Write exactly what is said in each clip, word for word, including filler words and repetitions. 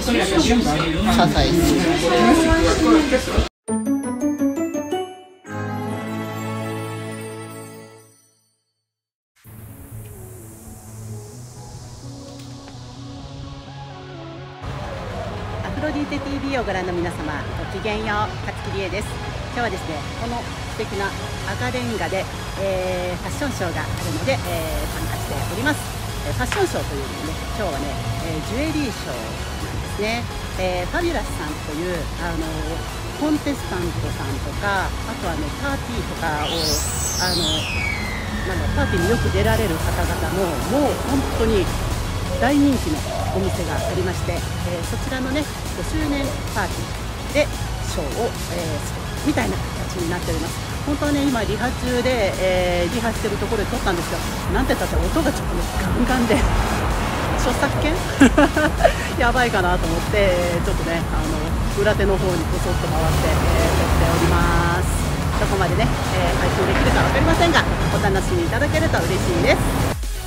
サザエス。アフロディーテ ティーブイ をご覧の皆様、ごきげんよう、勝木理恵です。今日はですね、この素敵な赤レンガで、えー、ファッションショーがあるので、えー、参加しております。ファッションショーというのはね、今日はね、えー、ジュエリーショーなんですね。えー、ファビュラスさんというあのコンテスタントさんとか、あとはねパーティーとかをあのなんかパーティーによく出られる方々のもう本当に大人気のお店がありまして、えー、そちらのねごしゅうねんパーティーでショーを、えー、するみたいな形になっております。本当はね今リハ中で、えー、リハしてるところで撮ったんですけど、なんて言ったって音がちょっと、ね、ガンガンで著作権やばいかなと思って、ちょっとねあの裏手の方にこそっと回って、えー、撮っております。どこまでね、えー、配信できるか分かりませんが、お楽しみいただけると嬉しいです。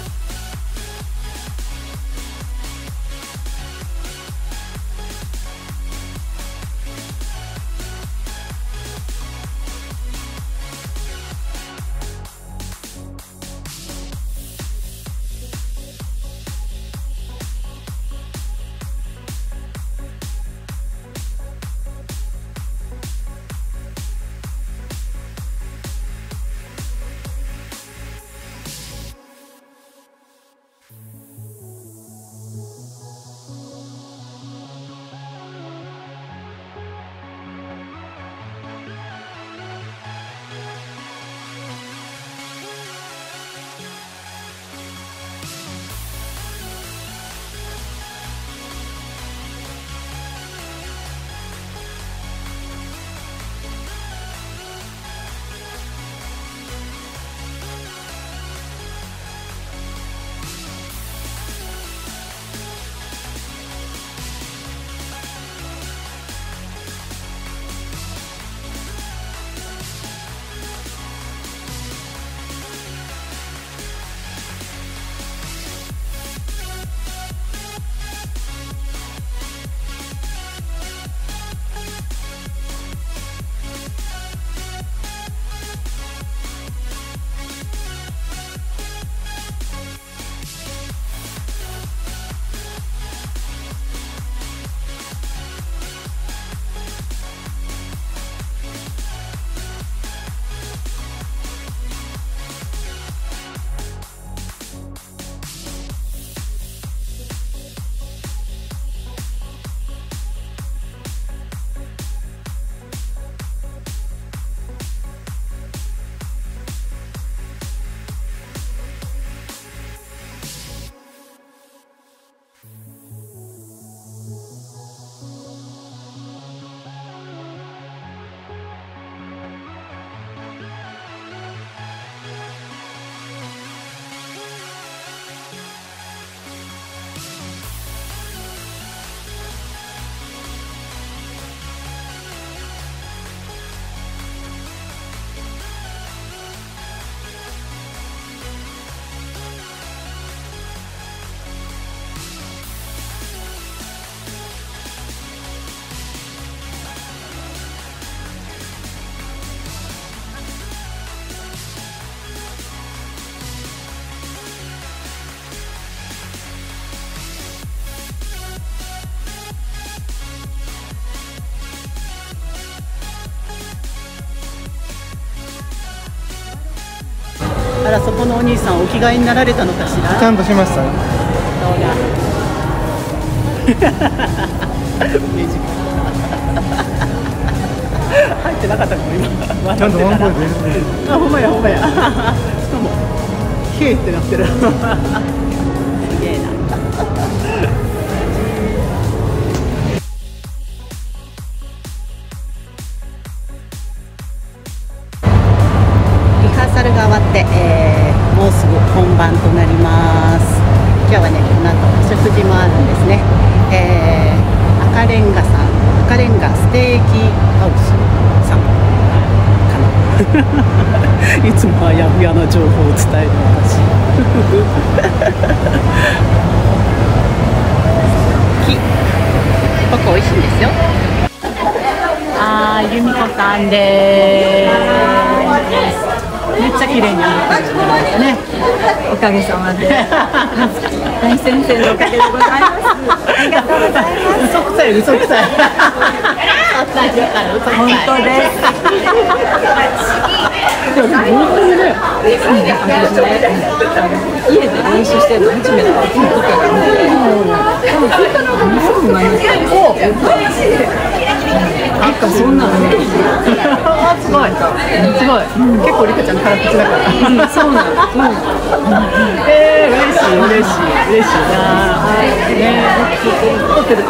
あら、そこのお兄さんお着替えになられたのかしら。 ちゃんとしました。 そうだ。入ってなかったかも今。 ちゃんとワンポイント入れて。 あ、ほんまやほんまや。しかも「へーってなってる。すげえな。リハーサルが終わって、えー、もうすぐ本番となります。今日はね、この後食事もあるんですね。えー、赤レンガさん、赤レンガステーキハウスさんかな。いつもあやふやな情報を伝える私。木構美味しいんですよ。あー、由美子さんでーす。めっちゃ綺麗にね。 おかげさまで大先生のおかげでございます。ありがとうございます。 嘘くさい、嘘くさい。 本当です。 でも本当にね、 私ね、家で練習してるの初めてだったからね。でも聞いたのがすぐ真似したなんかそんなのね。 あ、すごい。すごい。結構リカちゃん辛口だから。 そうなの。 えー、嬉しい、嬉しい、嬉しいな。ね、撮ってる。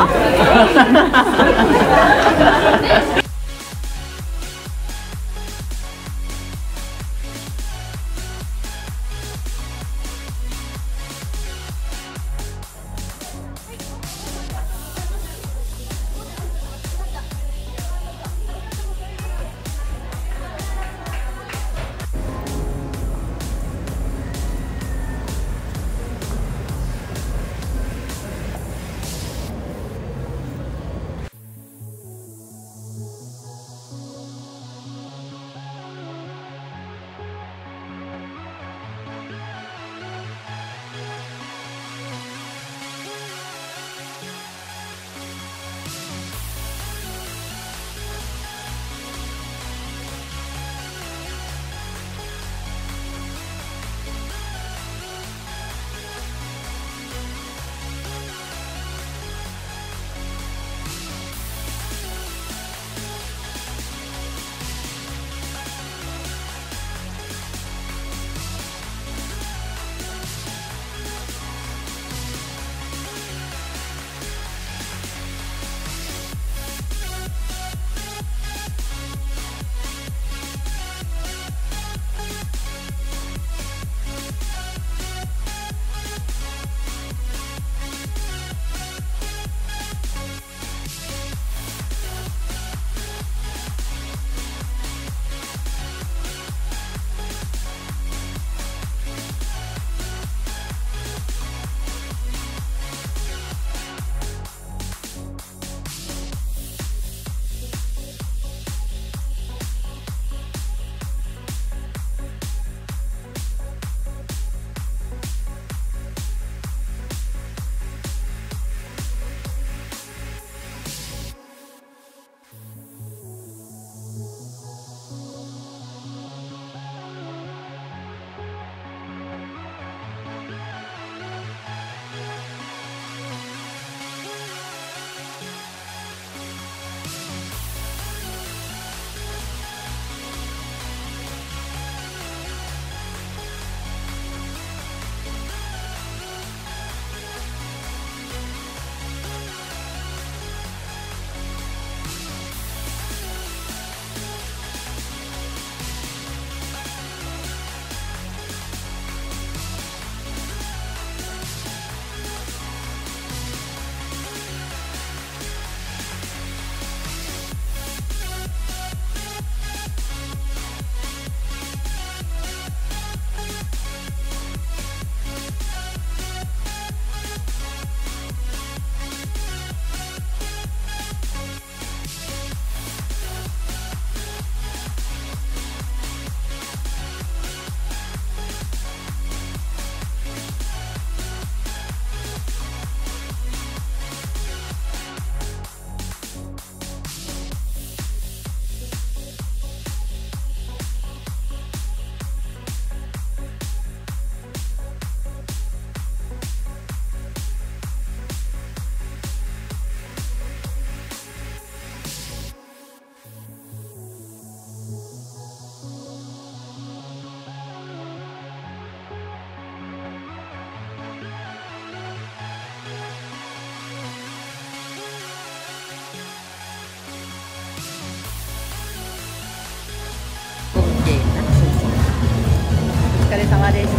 疲れ様でした。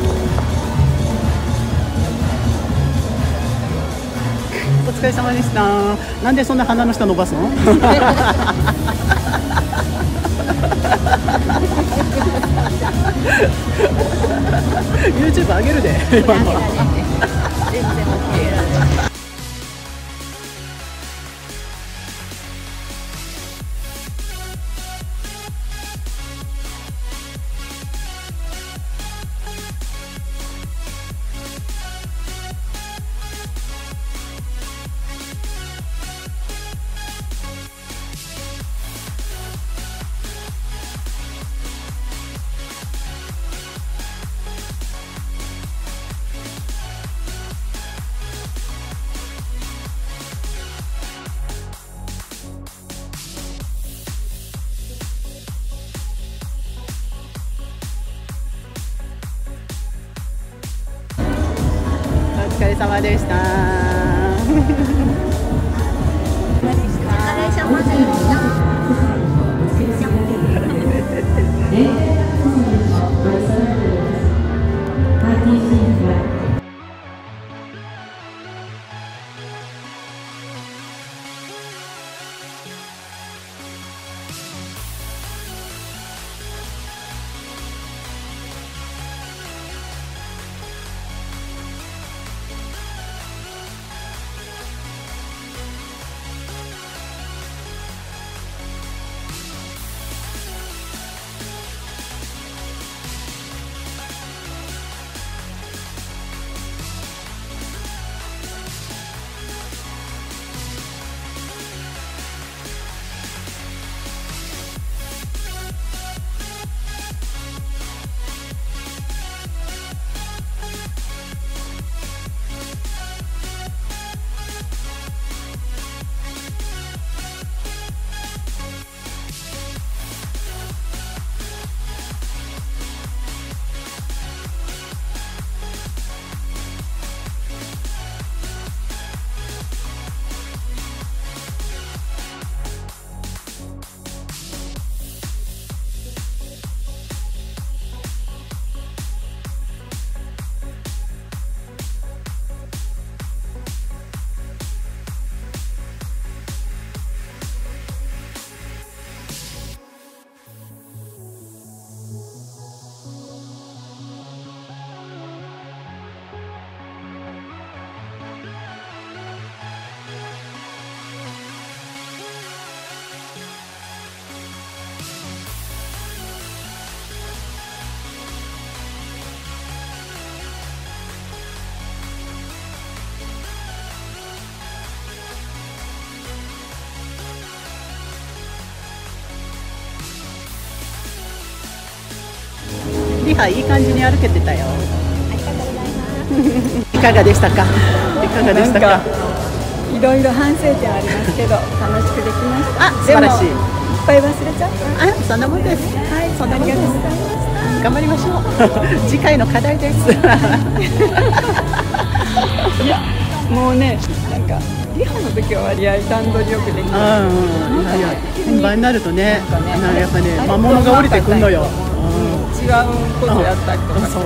お疲れ様でした。なんでそんな鼻の下伸ばすのYouTube 上げるで今のは。 全然 OK。 様でした。 お疲れ様でした。 リハいい感じに歩けてたよ。いかがでしたか。いかがでしたか。 いろいろ反省点ありますけど楽しくできました。 あ、素晴らしい。いっぱい忘れちゃった。 あ、そんなもんです。 はい、 そんなもんです。頑張りましょう。次回の課題です。 いや、もうね、なんかリハの時は割合段取りよくできる。 うん、いや、本番になるとね、なんかやっぱね、魔物が降りてくんのよ。 違うことやったりとか。そう。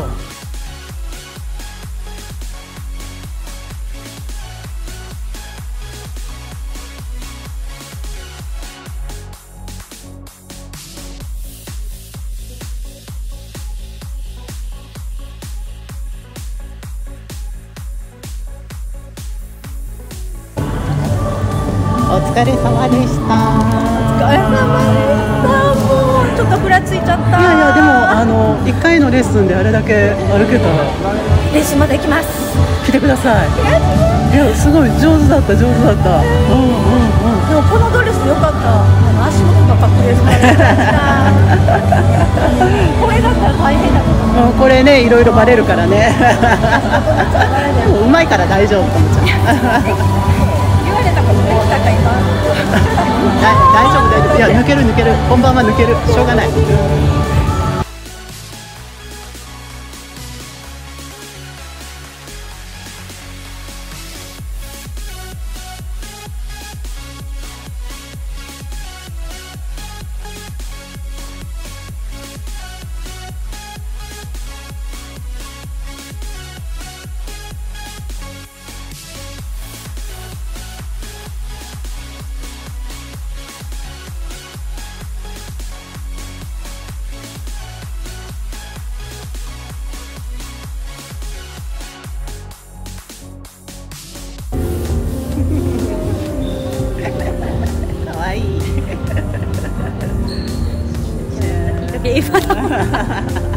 お疲れ様でした。 お疲れ様でした。もうちょっとふらついちゃった。 いやいや、でもあのいっかいのレッスンであれだけ歩けたらレッスンまで行きます。 来てください。いや、すごい上手だった上手だった。うんうんうん。 でもこのドレス良かった。あの足元が隠れるからよかった。これだったら大変だけど。 もうこれね、いろいろバレるからね。うまいから大丈夫と思っちゃう。大丈夫大丈夫。いや、抜ける抜ける。本番は抜ける。しょうがない。可愛い。 今の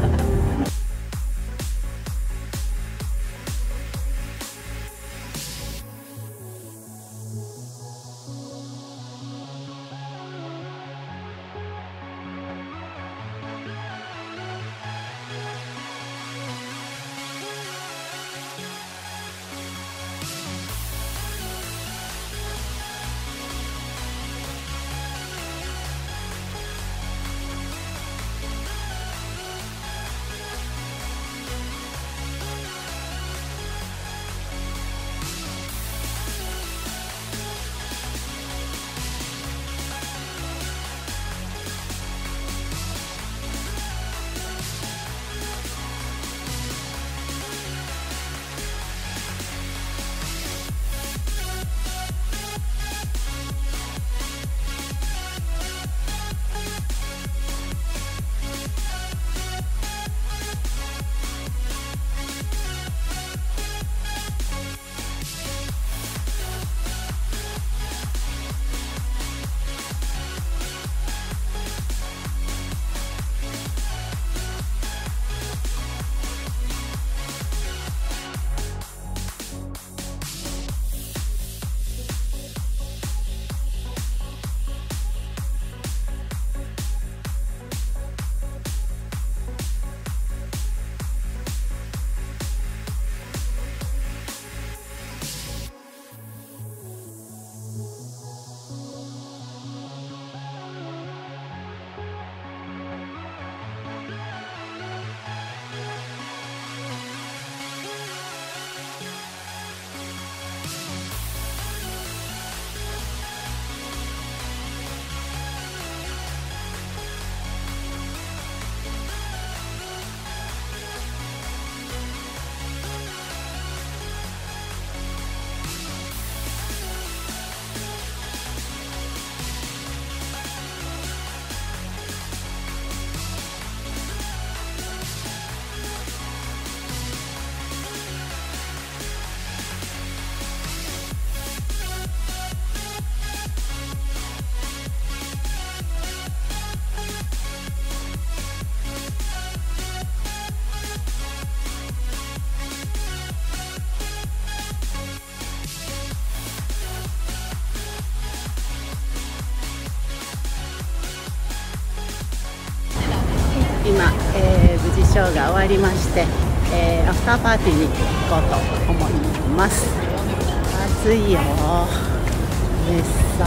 今、えー、無事ショーが終わりまして、えー、アフターパーティーに行こうと思います。暑いよめっさ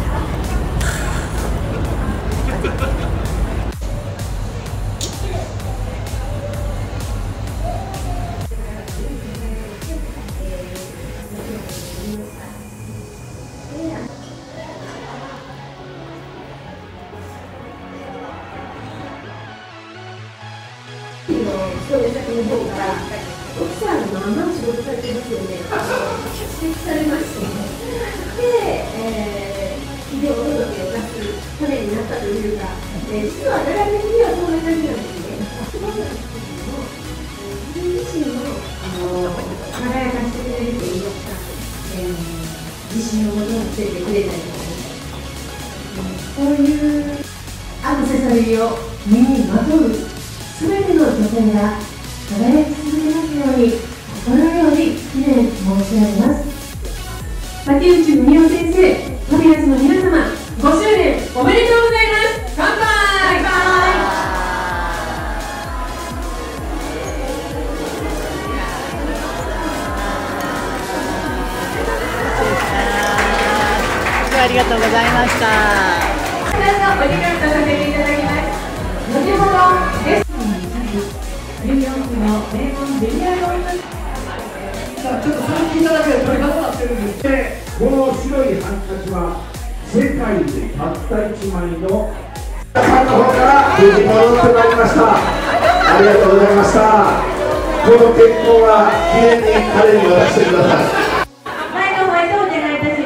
暑い。 勤め先の方から奥さんのまま仕事されてますよね。指摘されまして、で、えー、医療届を出すためになったというか、えー、実は大学的にはそんな感じなんですね。そうなんですけども、自分自身もあの輝かしてくれるといいますか、えー、自信を持たせてくれたりとか、そういうアクセサリーを身にまとうすべての女性が輝き続けますように、心より記念申し上げます。竹内文夫先生、ファビュラスの皆様、ごしゅうねんおめでとうございます。乾杯。乾杯。 ありがとうございました。 皆さんお時間とさせていただきます。後ほどゲストにニューヨークの名門ジュニアローム。 さあちょっと触っていただければ鳥がなってるんです。で、この白いハンカチは世界でたったいちまいの皆さんの方から無事戻ってまいりました。ありがとうございました。この結婚は記念に彼に渡してください。 前の方へとお願いいたします。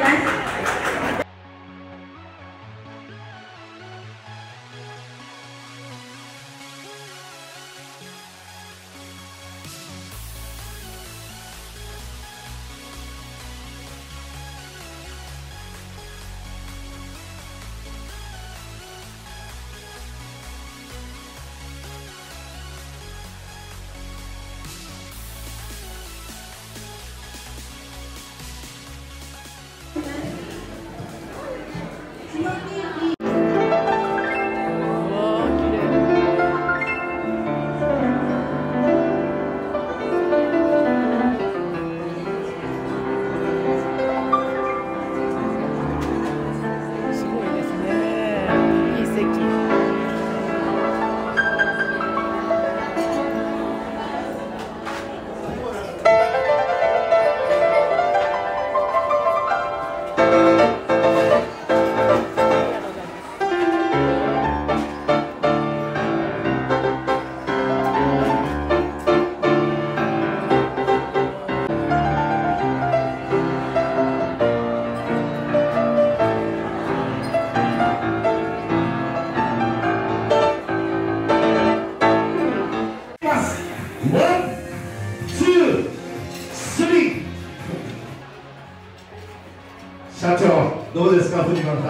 社長、どうですか、藤原さん。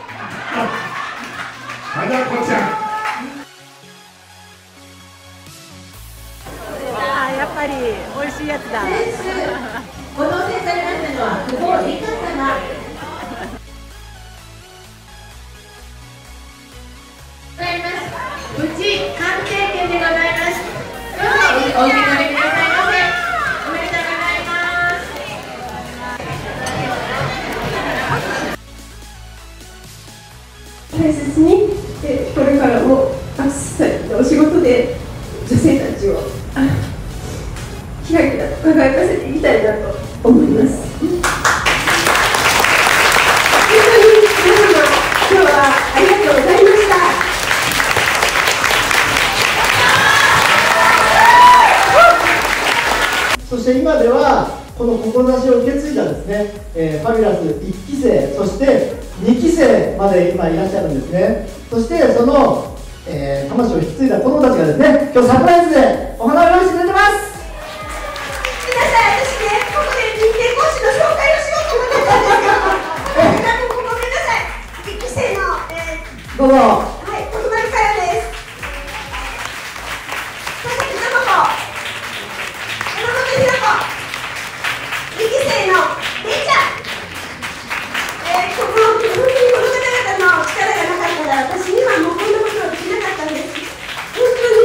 花子ちゃん。 ああ、やっぱり美味しいやつだ。 ご当選されましたのは久保理香様。ございます。プチ鑑定券でございます。どうぞお受け取りくださいませ。おめでとうございます。大切に、えー、これからもアクセサリーのお仕事で女性たちをキラキラと輝かせていきたいなと思います。本当に皆様、今日はありがとうございました。 そして今ではこの志を受け継いだですね、えー、ファビュラスいっき生、そしてにき生まで今いらっしゃるんですね。そしてその、えー、魂を引き継いだ子供たちがですね、今日サプライズでお花を用意してくれてます。 皆さん、私ね、ここで認定講師の紹介をしようと思ってたんですけど、あのごめんなさい、いっき生の、えー、 どうぞ。 はい、小隣からです。佐々木智子、山本ひろ子、いっき生のれいちゃん。えー、この本当にこの方々の力がなかったら、私にはもうこんなことはできなかったんです。本当に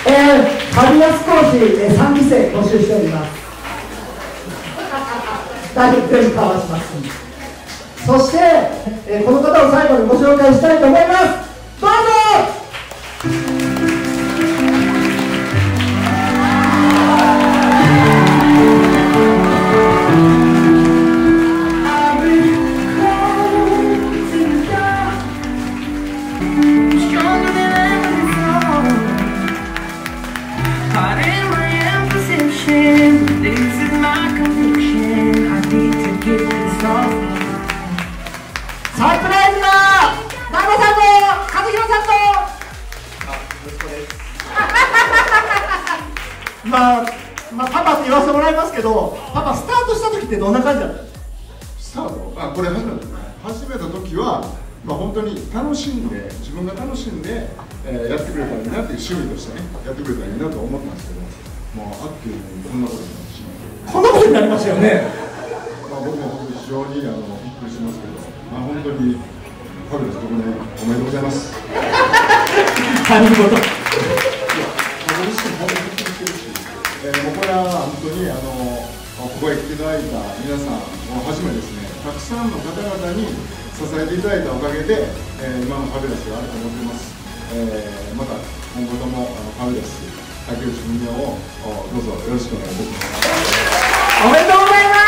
えー、ファビュラス講師、えー、さんきせい募集しております。大丈夫、全部カバーします。そして、えー、この方を最後にご紹介したいと思います。どうぞ。サプライズだ。マコさんと和弘さんと。あ、息子です。まあ、まあ、パパって言わせてもらいますけど、パパスタートした時ってどんな感じだったんですか。 スタート、あ、これ初めて始めた時は、まあ、本当に楽しんで、自分が楽しんで、えー、やってくれたらいいなっていう趣味としてね、やってくれたらいいなと思ったんですけど、まあ、あっという間にこんなことになってしまって、 こんなことになりましたよね。 まあ、僕も本当に非常にあのびっくりしますけど、まあ、本当にファビュラス特命おめでとうございます。 何事。いや、 僕自身本当にびっくりしてるし、えー、もうこれは本当にあのここへ来ていただいた皆さんをはじめですね、たくさんの方々に支えていただいたおかげで、えー、今のファビュラスがあると思っています。えー、また今後ともあのファビュラス竹内文雄をどうぞよろしくお願いいたします。 おめでとうございます。